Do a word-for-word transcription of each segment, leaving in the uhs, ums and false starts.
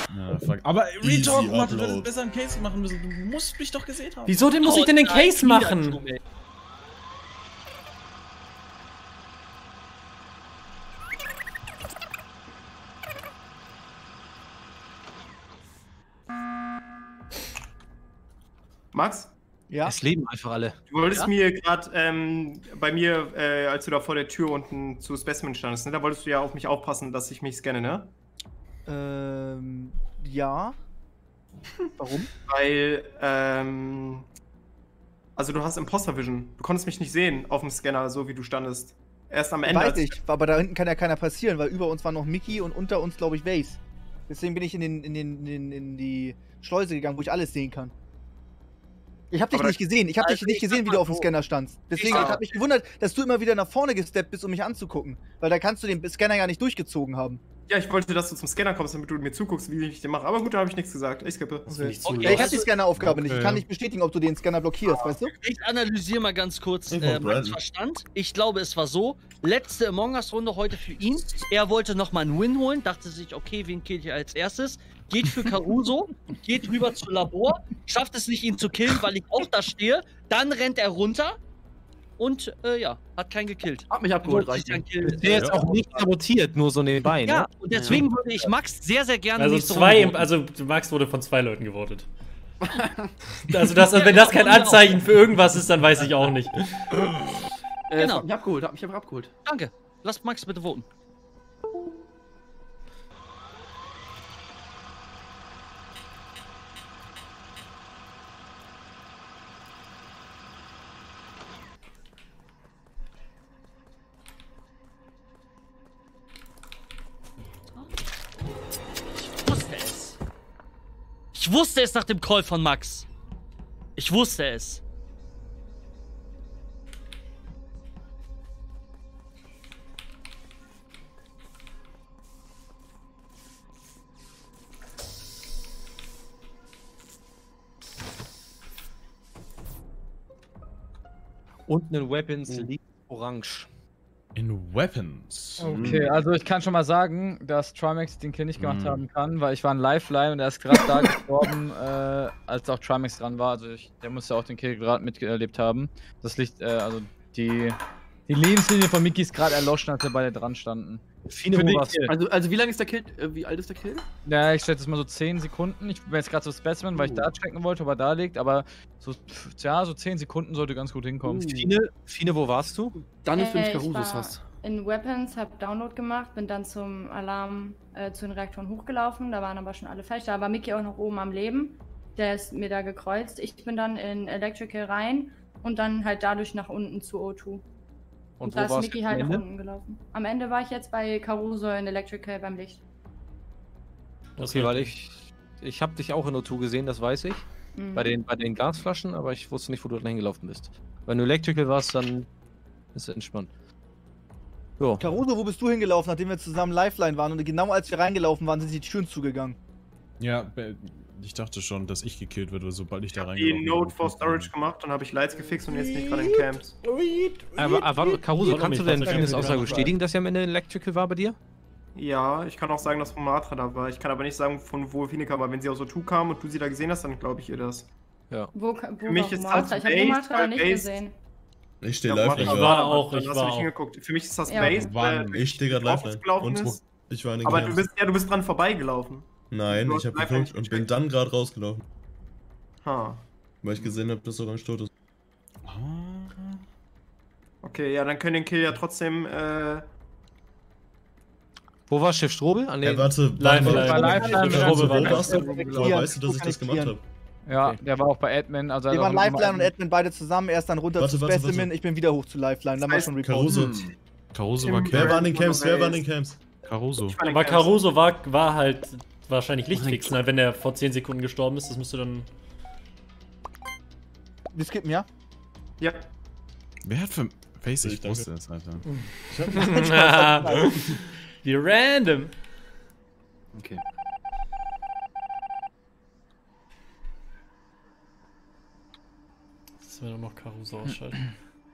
Ja, fuck. Aber Retalk, Mann, du hättest besser einen Case machen müssen. Du musst mich doch gesehen haben. Wieso denn muss Oh, ich denn den nein, Case machen? wieder, Max? Ja? Es leben einfach alle. Du wolltest Ja? mir gerade ähm, bei mir, äh, als du da vor der Tür unten zu Specimen standest, ne, da wolltest du ja auf mich aufpassen, dass ich mich scanne, ne? Ähm, ja. Warum? Weil, ähm, also du hast Imposter Vision. Du konntest mich nicht sehen auf dem Scanner, so wie du standest. Erst am Ende. Weiß als- ich, aber da hinten kann ja keiner passieren, weil über uns war noch Mickey und unter uns, glaube ich, Vase. Deswegen bin ich in, den, in, den, in, den, in die Schleuse gegangen, wo ich alles sehen kann. Ich hab dich Aber nicht gesehen. Ich hab also dich nicht ich gesehen, sag wie mal du auf dem so. Scanner standst. Deswegen, Ich- ich hab mich gewundert, dass du immer wieder nach vorne gesteppt bist, um mich anzugucken. Weil da kannst du den Scanner ja nicht durchgezogen haben. Ja, ich wollte, dass du zum Scanner kommst, damit du mir zuguckst, wie ich den mache. Aber gut, da habe ich nichts gesagt. Ich skippe. Das will ich zu Okay. Ja, ich hab also- die Scanner-Aufgabe nicht. Ich Okay. kann nicht bestätigen, ob du den Scanner blockierst, weißt du? Ich analysiere mal ganz kurz Ich äh, wollte Max Brandon. Verstand. Ich glaube, es war so, letzte Among Us-Runde heute für ihn. Er wollte nochmal einen Win holen, dachte sich, okay, wen kill ich als erstes? Geht für Caruso, geht rüber zu Labor, schafft es nicht, ihn zu killen, weil ich auch da stehe. Dann rennt er runter und äh, ja, hat keinen gekillt. Hab mich abgeholt, Wollte sich reicht dann mir. killen. Der jetzt auch nicht sabotiert, nur so nebenbei, ne? Ja, und deswegen würde ich Max sehr, sehr gerne Also nächste zwei, Runde voten. also Max wurde von zwei Leuten gewotet. Also das, wenn das kein Anzeichen für irgendwas ist, dann weiß ich auch nicht. Äh, Genau. Hab mich abgeholt, hab mich einfach abgeholt. Danke. Lasst Max bitte voten. Ich wusste es. Ich wusste es nach dem Call von Max. Ich wusste es. Unten in Weapons liegt orange. In Weapons. Okay, also ich kann schon mal sagen, dass Trimax den Kill nicht gemacht Mhm. haben kann, weil ich war ein Lifeline und er ist gerade da gestorben, äh, als auch Trimax dran war. Also ich, der muss ja auch den Kill gerade miterlebt haben. Das liegt, äh, also die, die Lebenslinie von Mickey ist gerade erloschen, als wir beide dran standen. Fine, Für wo den warst du? Kill. Also, also wie lange ist der Kill? Äh, wie alt ist der Kill? Ja, ich schätze jetzt mal so zehn Sekunden. Ich bin jetzt gerade so Specimen, weil ich da checken wollte, ob er da liegt, aber so, pf, ja, so zehn Sekunden sollte ganz gut hinkommen. Uh. Fine, Fine, wo warst du? Dann ist für mich Äh, ich Carusos war fast. in Weapons, hab Download gemacht, bin dann zum Alarm äh, zu den Reaktoren hochgelaufen. Da waren aber schon alle falsch. Da war Mickey auch noch oben am Leben. Der ist mir da gekreuzt. Ich bin dann in Electrical rein und dann halt dadurch nach unten zu O zwei. Und, Und da wo ist warst Mickey du halt am nach Ende? unten gelaufen. Am Ende war ich jetzt bei Caruso in Electrical beim Licht. Okay, weil ich. Ich habe dich auch in O zwei gesehen, das weiß ich. Mhm. Bei den, bei den Gasflaschen, aber ich wusste nicht, wo du dann hingelaufen bist. Wenn du Electrical warst, dann ist es entspannt. Jo. Caruso, wo bist du hingelaufen, nachdem wir zusammen Lifeline waren? Und genau als wir reingelaufen waren, sind die Türen zugegangen. Ja, be- ich dachte schon, dass ich gekillt werde, sobald ich da Die reingelaufen bin. Note for Storage gemacht, dann habe ich Lights gefixt und jetzt bin ich gerade in Camps. Aber, aber warte, Caruso, Warum kannst du nicht? denn Was Fines sagen Sie Aussage da? bestätigen, dass er am Ende Electrical war bei dir? Ja, ich kann auch sagen, dass Romatra da war. Ich kann aber nicht sagen, von wo Fine kam. Aber wenn sie aus O zwei kam und du sie da gesehen hast, dann glaube ich ihr das. Ja. Wo, ka- wo Für mich war ist Romatra? das Ich habe Base, Romatra weil nicht Base- gesehen. Ich stehe Ja, live. Romatra Ich war, war aber auch, dann ich hast war du nicht auch. hingeguckt. Für mich ist das Ja. Base. Wann? äh, Ich stehe gerade drauf live. gelaufen Und ist. ich war in den Aber du Camps. bist, ja, du bist dran vorbeigelaufen. Nein, du ich hast habe live geguckt nicht und bin gecheckt. dann gerade rausgelaufen. Ha. Weil ich gesehen habe, dass Orange tot ist. Okay, ja, dann können den Kill ja trotzdem, äh, Wo war Chef Strobel? An Hey, den warte, Live, warte, live. warte, Live, warte, live, warte, live. wo Live. warst du? Live. Woher weißt du, dass ich das gemacht habe? Ja, Okay. der war auch bei Admin. Also Wir hat waren auch Lifeline und immer- Admin beide zusammen, erst dann runter Warte, zu warte, Specimen, warte. ich bin wieder hoch zu Lifeline, dann war Das schon heißt, Report. Caruso. Caruso war Im- Wer Kill. war in den Camps? Wer war in den Camps? Caruso. ich war in den Aber Camps. Caruso war, war halt wahrscheinlich Lichtfixen, halt, wenn der vor zehn Sekunden gestorben ist. Das müsste dann. Wir skippen, ja? Ja. Wer hat für. Face, ich Ich danke. wusste es, Alter. Wie random. Okay. Jetzt müssen wir noch Caruso ausschalten.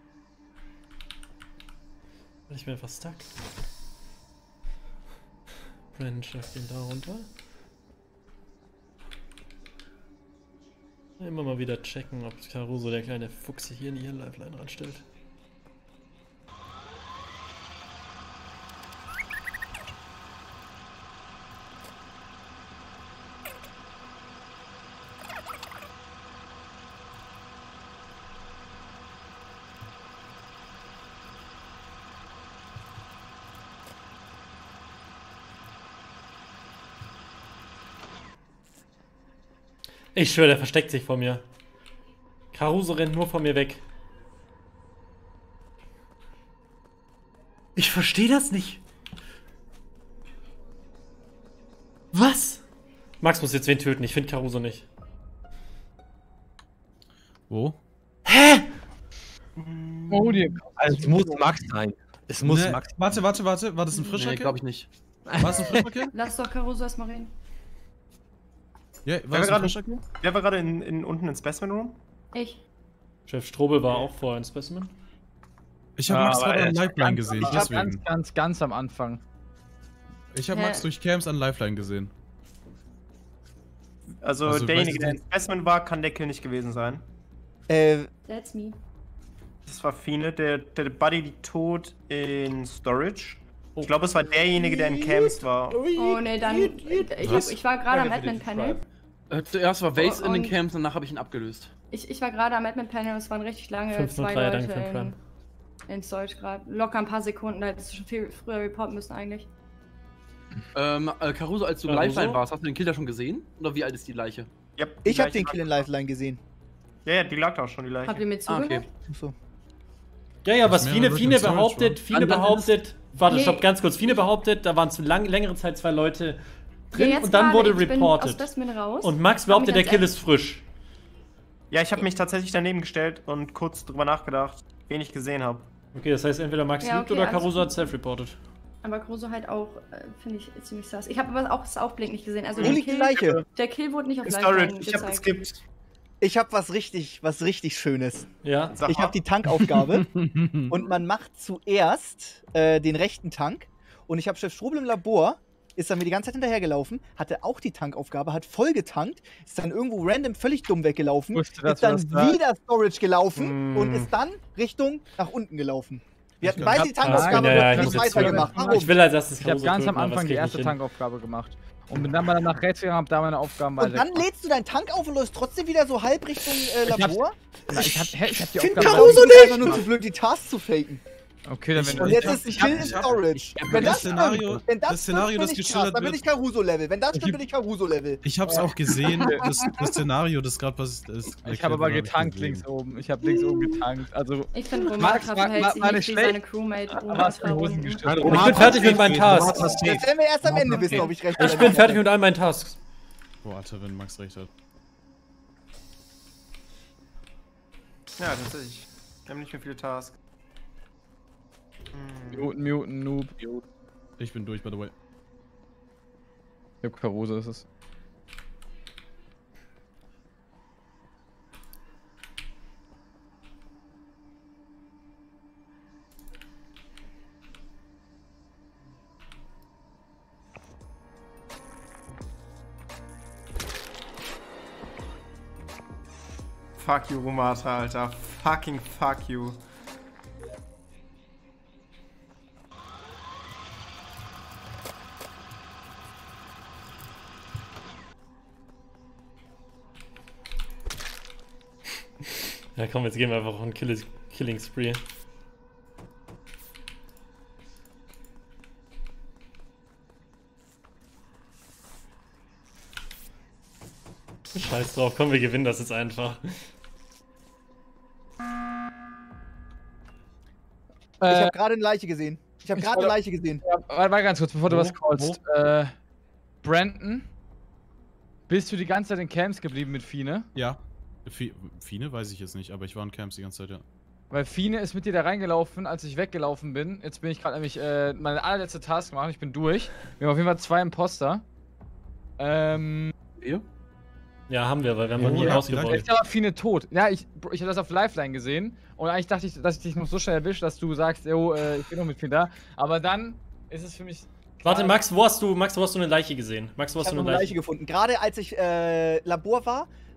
Ich bin einfach stuck. Brandon schafft ihn da runter. Immer mal wieder checken, ob Caruso, der kleine Fuchs, sich hier in ihre Lifeline ranstellt. Ich schwöre, der versteckt sich vor mir. Caruso rennt nur vor mir weg. Ich verstehe das nicht. Was? Max muss jetzt wen töten, ich finde Caruso nicht. Wo? Hä? Oh, die. Also, es muss Max sein. Es muss Nee, Max. Warte, warte, warte. War das ein frischer Nee, Kill? glaube ich nicht. War es ein frischer Kill? Lass doch Caruso erstmal reden. Ja, Wer war es war ein gerade frischer Kill? wer war gerade in, in, unten in Specimen Room? Ich. Chef Strobel war auch vorher ein Specimen. Ich habe Ja, Max aber gerade an ich Lifeline ganz- gesehen, Ich hab ganz, deswegen. ganz, ganz am Anfang. Ich habe Hä? Max durch Cams an Lifeline gesehen. Also, Also, derjenige, weißt der du- in Specimen war, kann der Kill nicht gewesen sein. Äh, That's me. Das war Fine. Der, der Buddy liegt tot in Storage. Ich glaube, es war derjenige, der in Camps war. Oh ne, dann. Ich, hab, Was? ich war gerade am Admin-Panel. Äh, zuerst war Vase Oh, in den und- Camps, danach habe ich ihn abgelöst. Ich, ich war gerade am Admin-Panel und es waren richtig lange fünf null zwei drei, Leute danke für den in, Prime. in Storage gerade. Locker ein paar Sekunden, da hättest du schon viel früher reporten müssen eigentlich. Ähm, äh, Caruso, als du Caruso? Lifeline warst, hast du den Kill da schon gesehen? Oder wie alt ist die Leiche? Ja, die ich habe Leiche den lag- Kill in Lifeline gesehen. Ja, ja, die lag da auch schon, die Leiche. Habt ihr mir Ah, okay. zugehört? Achso. Ja, ja, was Das Fine, mehrere Fine Storage behauptet, waren. Fine Dann- dann behauptet, warte, Nee. stopp, ganz kurz, Fine behauptet, da waren zu lang, längere Zeit zwei Leute drin Ja, jetzt und dann gerade, wurde ich bin reported. aus Specimen raus. Und Max Hab behauptet, mich der als Kill er- ist frisch. Ja, ich habe mich tatsächlich daneben gestellt und kurz drüber nachgedacht, wen ich gesehen habe. Okay, das heißt, entweder Max Ja, lügt okay, oder alles Caruso gut. hat self-reported. Aber Caruso halt auch, äh, finde ich, ziemlich sass. Ich habe aber auch das Aufblick nicht gesehen. Also Wo der liegt die Kill, Leiche? der Kill wurde nicht auf In Lifeline Storage, ich habe gezeigt. geskippt. Ich habe was richtig, was richtig Schönes. Ja. Sag Ich mal. habe die Tankaufgabe und man macht zuerst äh, den rechten Tank und ich habe Chef Strobel im Labor, ist dann mir die ganze Zeit hinterhergelaufen, hatte auch die Tankaufgabe, hat voll getankt, ist dann irgendwo random völlig dumm weggelaufen, Wusste, dass ist dann du das sagst. wieder Storage gelaufen Mm. und ist dann Richtung nach unten gelaufen. Wir hatten Ich beide hab- die Tankaufgabe Nein, ja, ja, und ich haben muss nicht jetzt weitergemacht. zugeben. Warum? Ich will als erstes Ich habe Caruso ganz am töten, aber Anfang das die geht erste nicht hin. Tankaufgabe gemacht. Und bin dann mal nach rechts gegangen, hab da meine Aufgaben Und dann weitergemacht. lädst du deinen Tank auf und läufst trotzdem wieder so halb Richtung äh, Ich hab's- Labor? Na, Ich hab, hä, ich hab die Ich finde Aufgabe. Caruso nicht! einfach nur zu blöd, die Tasks zu faken. Okay, dann wenn Und du. jetzt hab- ist ein ich hab- Kill in ich hab- Storage. hab Wenn das das Szenario- stimmt, wenn das, das Szenario, stimmt, das bin ich krass, geschildert dann bin wird- ich Caruso-Level. Wenn das stimmt, Ich- bin ich Caruso-Level. Ich hab's auch gesehen, das, das Szenario, das gerade passiert ist. Ich habe aber getankt links oben. Ich habe links oben getankt. Also. Ich finde, Max, Romata Ma- verhält Ma- sich meine nicht wie schlecht- seine Crewmate. Aber Romata hast du die Hosen unten. gestellt? Ich bin fertig mit meinen Tasks. Das werden wir erst am Ende wissen, ob ich recht Ich bin fertig mit all meinen Tasks. Warte, wenn Max recht hat. Ja, tatsächlich. Wir haben nicht mehr viele Tasks. Hm. Muten, muten, Noob. Ich bin durch, by the way. Ja, Caruso ist es. Fuck you, Romata, Alter. Fucking fuck you. Ja komm, jetzt gehen wir einfach auf einen Kill Killing Spree. Scheiß drauf, komm, wir gewinnen das jetzt einfach. Ich Äh, habe gerade eine Leiche gesehen. Ich habe Ich gerade eine wollte- Leiche gesehen. warte mal ganz kurz, bevor du Wo? was callst. Äh, Brandon, bist du die ganze Zeit in Camps geblieben mit Fine? Ja. Fi- Fine weiß ich jetzt nicht, aber ich war in Camps die ganze Zeit, ja. Weil Fine ist mit dir da reingelaufen, als ich weggelaufen bin. Jetzt bin ich gerade nämlich äh, meine allerletzte Task gemacht. Ich bin durch. Wir haben auf jeden Fall zwei Imposter. Ähm. Ihr? Ja, haben wir, weil wir haben Oh, noch nie ja, rausgebaut. Jetzt ist aber Fine tot. Ja, ich, ich habe das auf Lifeline gesehen. Und eigentlich dachte ich, dass ich dich noch so schnell erwische, dass du sagst, yo, äh, ich bin noch mit Fine da. Aber dann ist es für mich. Warte, Max, wo hast du, Max, wo hast du eine Leiche gesehen? Max, wo Ich hast habe du noch eine eine Leiche Leiche? gefunden. Gerade als ich äh, Labor war,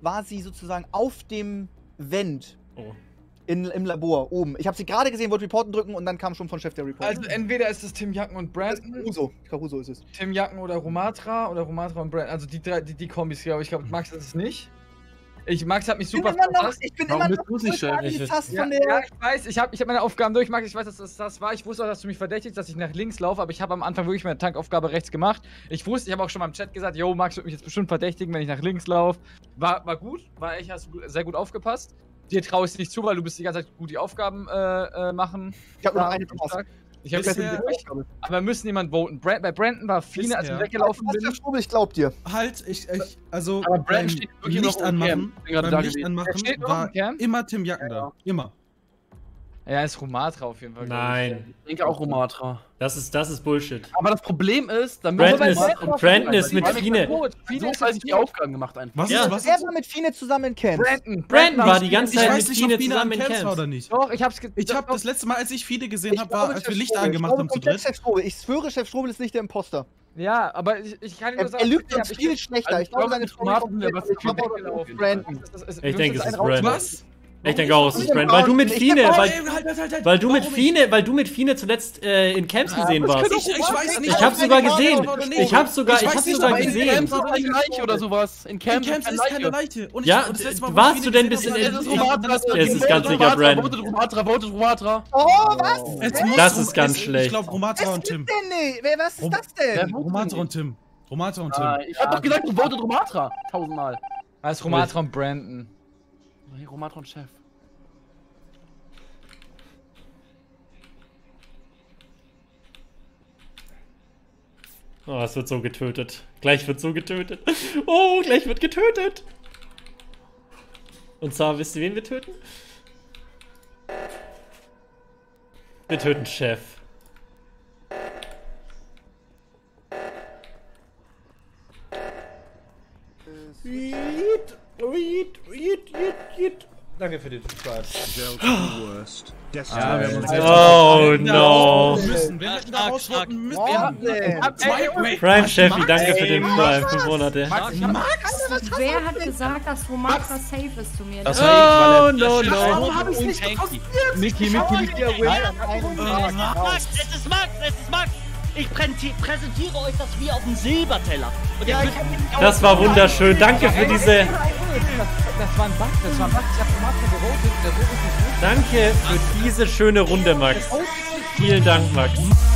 war sie sozusagen auf dem Vent. Oh. In, Im Labor, oben. Ich habe sie gerade gesehen, wollte Reporten drücken und dann kam schon von Chef der Report. Also entweder ist es Tim Jacken und Brandon. Caruso. Caruso ist es. Tim Jacken oder Romatra oder Romatra und Brandon. Also die drei, die, die Kombis, glaube ich. Ich glaube, Max ist es nicht. Ich, Max hat mich Ich bin super immer noch, verpasst. ich bin Warum immer bist noch du's nicht, Chef? die Ich- Taste Ja, von ja, der. ich weiß, ich habe ich hab meine Aufgaben durch, Max, ich weiß, dass das das war. Ich wusste auch, dass du mich verdächtigst, dass ich nach links laufe, aber ich habe am Anfang wirklich meine Tankaufgabe rechts gemacht. Ich wusste, ich habe auch schon mal im Chat gesagt, yo, Max wird mich jetzt bestimmt verdächtigen, wenn ich nach links laufe. War, war gut, war echt, hast du sehr gut aufgepasst. Dir traue ich nicht zu, weil du bist die ganze Zeit gut die Aufgaben äh, äh, machen. Ich habe nur Da noch eine am Taste. Tag. Ich habe Bisher- gesagt, aber wir müssen jemanden voten. Brand, bei Brandon war Fine, als ich Bisher- weggelaufen Was bin. für Strubel, ich glaub dir. Halt, ich, ich also Aber Brandon beim steht wirklich noch Licht im anmachen, Camp. Ich bin gerade beim da Licht gewesen. anmachen Der steht noch war im Camp? immer Tim Jacken da. Immer. Ja, ist Romatra auf jeden Fall. glaub Nein, Ich denke auch Romatra. das ist, das ist Bullshit. Aber das Problem ist, dann Brandon bei ist, Brandon- Brandon ist mit Weil ich Fine. Gut, So Fine ist weiß ich die gut. Aufgaben gemacht einfach. Was Ja. ist, was Wer ist? war mit Fine zusammen in Camp? Brandon, Brandon war die ganze Ich Zeit weiß mit nicht, Fine ob Fine zusammen an in Camps war oder Camps. nicht. Doch, ich hab's ge Ich habe doch, das letzte Mal, als ich Fide gesehen Ich habe, glaube, war, als Chef wir Licht Strobel. angemacht Ich glaube haben zu komplett dritt. Chef Strobel. Ich schwöre, Chef Strobel ist nicht der Imposter. Ja, aber ich, ich kann dir Er, nur sagen, er lügt ich uns hab- viel schlechter. also Ich glaube, ich seine glaube, Tomaten, der was Story für kommt Brandon. auf Brandon. Ich denke, es ist Brandon. Brandon. Was? Ich denke auch, es ist Warum? Brandon. Weil du mit Ich Fine, hab- weil, Halt, halt, halt, halt. weil du mit Warum Fine, weil du mit Fine zuletzt äh, in Camps gesehen warst. Ich, ich weiß nicht. Ich hab's sogar gesehen. Oder Ich hab's sogar, ich weiß hab's nicht, sogar aber in gesehen. Camps ist eine Leiche oder sowas. In In Camps, Camps ist keine Leiche. Und ich- Ja, und das letzte Mal, wo warst ich du Fine denn bis gesehen in habe, Es ist Ich- Romatra. Es ist ganz sicher Brandon. Votet Romatra, votet Romatra. Oh, was? Es muss Das Rom- ist ganz es- schlecht. Ich glaube, Romatra Was und ist Tim. denn nicht? Wer, was ist Rom- das denn? Ja, Romatra und Tim. Romatra und Tim. Ah, ich hab doch gesagt, du votet Romatra. Tausendmal. Das ist Romatra und Brandon. Hey, Romatra und Chef. Oh, es wird so getötet. Gleich wird so getötet. Oh, gleich wird getötet. Und zwar, wisst ihr, wen wir töten? Wir töten Chef. Danke für den Subscribe. Ja, wir haben uns Oh no. Wir müssen, wenn wir da rausroten, müssen wir haben Wahnsinn. zwei Prime Chefy, danke für den Prime. Fünf Monate. Wer hat gesagt, dass Romatra safe ist zu mir? Das Oh war no no. Warum habe ich es nicht Tanky. Mickey, Mickey, Mickey, Max, es ist Max, es ist Max. Ich präsenti- präsentiere euch das wie auf dem Silberteller. Und ihr könnt- Das war wunderschön. Danke für diese. Das war ein Bug, das war ein Bug. Ich hab Romatra gewotet, der Vote ist nicht gut. Danke für diese schöne Runde, Max. Vielen Dank, Max.